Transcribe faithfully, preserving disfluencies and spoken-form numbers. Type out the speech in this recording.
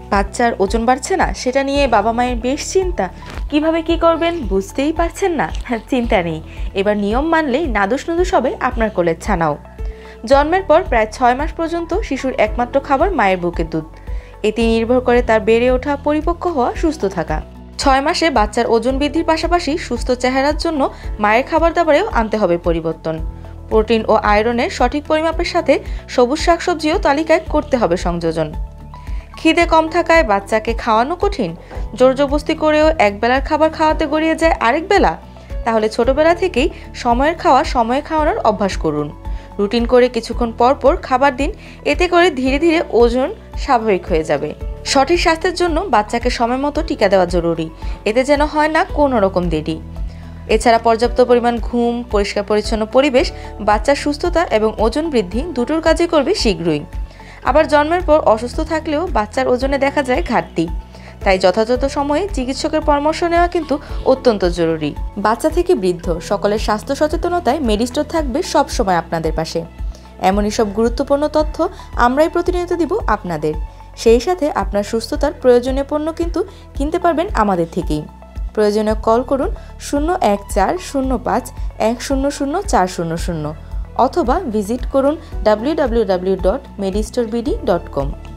বাচ্চার ওজন বাড়ছে না সেটা নিয়ে বাবা মায়ের বেশ চিন্তা। কিভাবে কি করবেন বুঝতেই পারছেন না? চিন্তা নেই, এবার নিয়ম মানলেই নাদুস নুদুস হবে আপনার কোলের ছানাও। জন্মের পর প্রায় ছয় মাস পর্যন্ত শিশুর একমাত্র খাবার মায়ের বুকের দুধ। এতে নির্ভর করে তার বেড়ে ওঠা, পরিপক্ক হওয়া, সুস্থ থাকা। ছয় মাসে বাচ্চার ওজন বৃদ্ধির পাশাপাশি সুস্থ চেহারার জন্য মায়ের খাবার দাবারেও আনতে হবে পরিবর্তন। প্রোটিন ও আয়রনের সঠিক পরিমাপের সাথে সবুজ শাকসবজিও তালিকায় করতে হবে সংযোজন। খিদে কম থাকায় বাচ্চাকে খাওয়ানো কঠিন, জোর জবরদস্তি করেও একবেলার খাবার খাওয়াতে গড়িয়ে যায় আরেক বেলা? তাহলে ছোটবেলা থেকেই সময়ের খাওয়া সময়ে খাওয়ানোর অভ্যাস করুন। রুটিন করে কিছুক্ষণ পর পর খাবার দিন, এতে করে ধীরে ধীরে ওজন স্বাভাবিক হয়ে যাবে। সঠিক স্বাস্থ্যের জন্য বাচ্চাকে সময় মতো টিকা দেওয়া জরুরি, এতে যেন হয় না কোনো রকম দেরি। এছাড়া পর্যাপ্ত পরিমাণ ঘুম, পরিষ্কার পরিচ্ছন্ন পরিবেশ বাচ্চার সুস্থতা এবং ওজন বৃদ্ধি দুটোর কাজে করবে শীঘ্রই। আবার জন্মের পর অসুস্থ থাকলেও বাচ্চার ওজনে দেখা যায় ঘাটতি, তাই যথাযথ সময়ে চিকিৎসকের পরামর্শ নেওয়া কিন্তু অত্যন্ত জরুরি। বাচ্চা থেকে বৃদ্ধ সকলের স্বাস্থ্য সচেতনতায় মেডিস্টোর থাকবে সব সময় আপনাদের পাশে। এমনই সব গুরুত্বপূর্ণ তথ্য আমরাই প্রতিনিয়ত দিব আপনাদের। সেই সাথে আপনার সুস্থতার প্রয়োজনীয় পণ্য কিন্তু কিনতে পারবেন আমাদের থেকেই। প্রয়োজনীয় কল করুন শূন্য এক চার শূন্য পাঁচ এক শূন্য শূন্য চার শূন্য শূন্য অথবা ভিজিট করুন W W W dot Medistore BD dot কম।